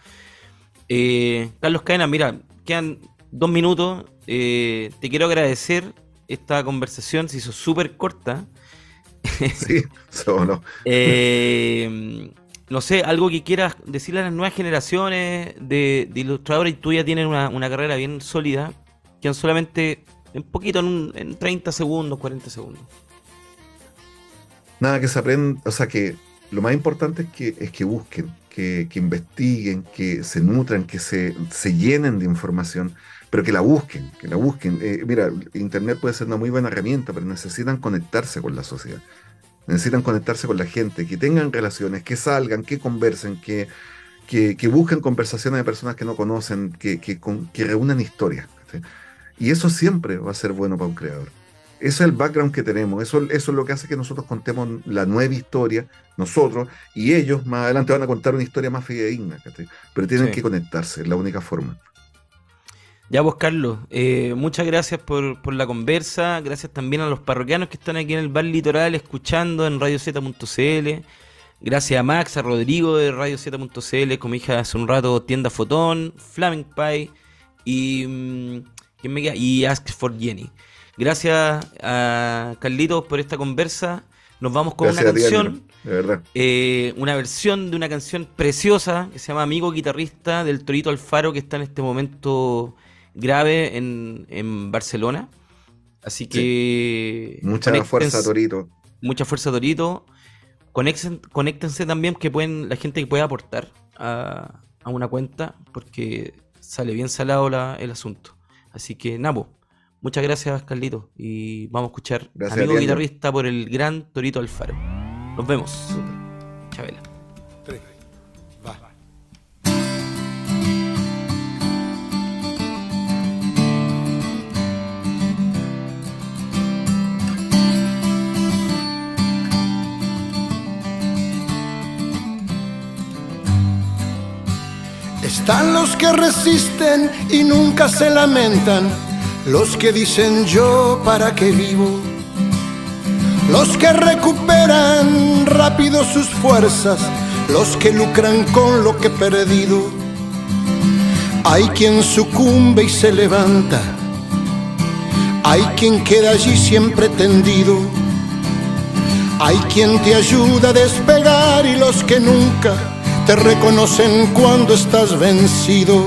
Eh, Carlos Cadena, mira, quedan dos minutos. eh, te quiero agradecer esta conversación, se hizo súper corta. Sí, eso no. Eh, no sé, algo que quieras decirle a las nuevas generaciones de, de ilustradores. Tú ya tienes una, una carrera bien sólida. Quedan solamente un poquito, en, un- en treinta segundos, cuarenta segundos. Nada, que se aprenda, o sea, que lo más importante es que, es que busquen, que, que investiguen, que se nutran, que se, se llenen de información, pero que la busquen, que la busquen. Eh, mira, Internet puede ser una muy buena herramienta, pero necesitan conectarse con la sociedad, necesitan conectarse con la gente, que tengan relaciones, que salgan, que conversen, que, que, que busquen conversaciones de personas que no conocen, que, que, con- que reúnan historias. ¿Sí? Y eso siempre va a ser bueno para un creador. Eso es el background que tenemos, eso, eso es lo que hace que nosotros contemos la nueva historia, nosotros, y ellos más adelante van a contar una historia más fidedigna, ¿cachai? Pero tienen Sí. que conectarse, es la única forma. Ya vos, Carlos, eh, muchas gracias por, por la conversa. Gracias también a los parroquianos que están aquí en el Bar Litoral escuchando en radio z punto c l. Gracias a Max, a Rodrigo de radio z punto c l, como dije hace un rato, Tienda Fotón, Flaming Pie y, mm, ¿quién me queda? Y Ask for Jenny. Gracias a Carlitos por esta conversa. Nos vamos con Gracias una a ti, canción. Álvaro, de verdad. Eh, una versión de una canción preciosa que se llama Amigo Guitarrista del Torito Alfaro, que está en este momento grave en, en Barcelona. Así que Mucha conéctense- fuerza, Torito. mucha fuerza, Torito. Conéctense, conéctense también, que pueden, la gente que puede aportar a, a una cuenta, porque sale bien salado la- el asunto. Así que Napo, muchas gracias, Carlito, y vamos a escuchar Gracias a Amigo ti, Álvaro. Guitarrista por el gran Torito Alfaro. Nos vemos. Chabela. Tres, va. Están los que resisten y nunca se lamentan, los que dicen yo para qué vivo, los que recuperan rápido sus fuerzas, los que lucran con lo que he perdido. Hay quien sucumbe y se levanta, hay quien queda allí siempre tendido, hay quien te ayuda a despegar y los que nunca te reconocen cuando estás vencido.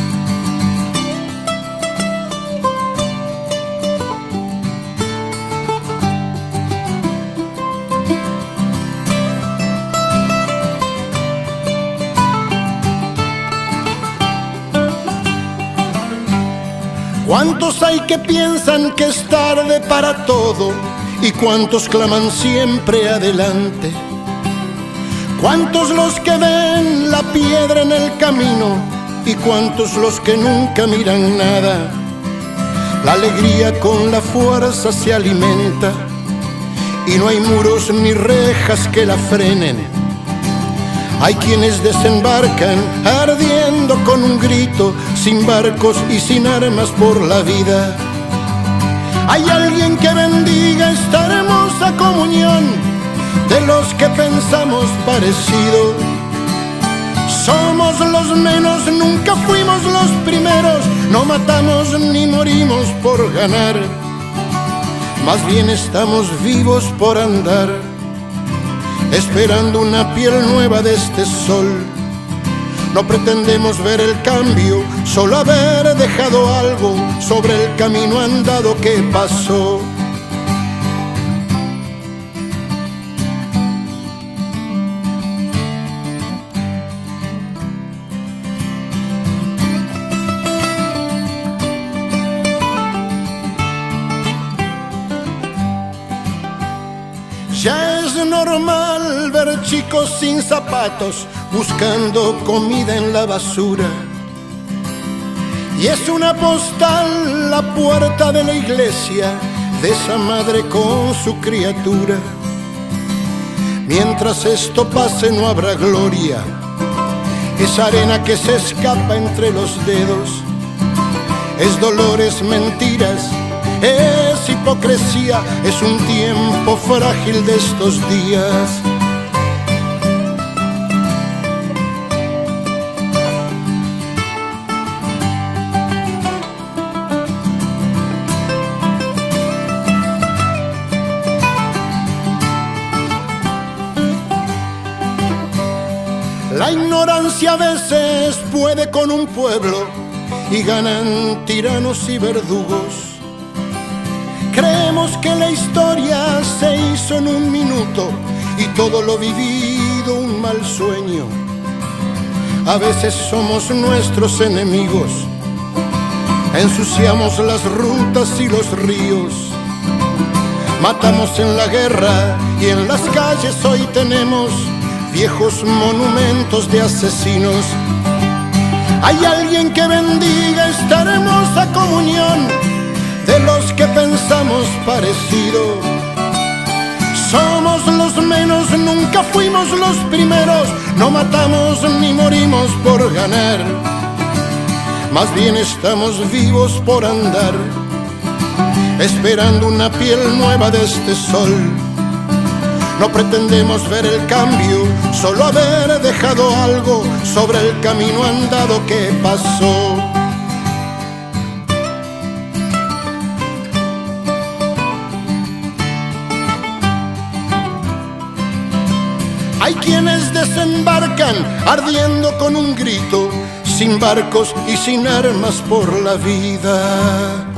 ¿Cuántos hay que piensan que es tarde para todo? ¿Y cuántos claman siempre adelante? ¿Cuántos los que ven la piedra en el camino? ¿Y cuántos los que nunca miran nada? La alegría con la fuerza se alimenta y no hay muros ni rejas que la frenen. Hay quienes desembarcan ardiendo con un grito, sin barcos y sin armas por la vida. Hay alguien que bendiga esta hermosa comunión de los que pensamos parecido. Somos los menos, nunca fuimos los primeros, no matamos ni morimos por ganar, más bien estamos vivos por andar, esperando una piel nueva de este sol. No pretendemos ver el cambio, solo haber dejado algo sobre el camino andado que pasó. Ya es normal ver chicos sin zapatos buscando comida en la basura. Y es una postal la puerta de la iglesia de esa madre con su criatura. Mientras esto pase no habrá gloria, es arena que se escapa entre los dedos, es dolor, es mentiras, es hipocresía, es un tiempo frágil de estos días. La ignorancia a veces puede con un pueblo y ganan tiranos y verdugos. Creemos que la historia se hizo en un minuto y todo lo vivido un mal sueño. A veces somos nuestros enemigos, ensuciamos las rutas y los ríos, matamos en la guerra y en las calles hoy tenemos viejos monumentos de asesinos. Hay alguien que bendiga esta hermosa comunión de los que pensamos parecido. Somos los menos, nunca fuimos los primeros, no matamos ni morimos por ganar, más bien estamos vivos por andar, esperando una piel nueva de este sol. No pretendemos ver el cambio, solo haber dejado algo sobre el camino andado que pasó. Hay quienes desembarcan ardiendo con un grito, sin barcos y sin armas por la vida.